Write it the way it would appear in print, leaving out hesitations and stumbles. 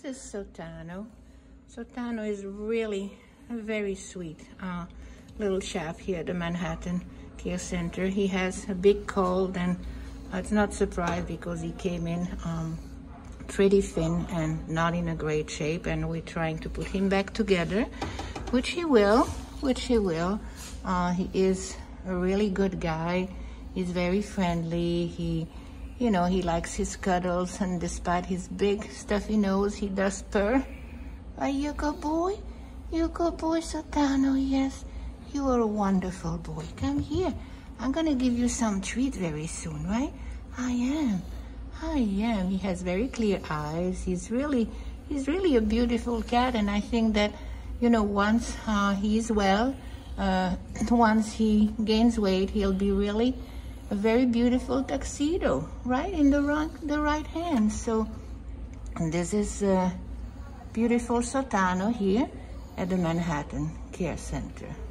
This is Sotano. Sotano is really a very sweet little chap here at the Manhattan Care Center. He has a big cold, and it's not surprised because he came in pretty thin and not in a great shape, and we're trying to put him back together, which he will. He is a really good guy. He's very friendly. He likes his cuddles, and despite his big stuffy nose, he does purr. Are you a good boy? You a good boy, Sotano? Yes, you are a wonderful boy. Come here. I'm gonna give you some treat very soon, right? I am. He has very clear eyes. He's really a beautiful cat, and I think that, once he's well, once he gains weight, he'll be really a very beautiful tuxedo, right? In the right hand. So this is beautiful Sotano here at the Manhattan Care Center.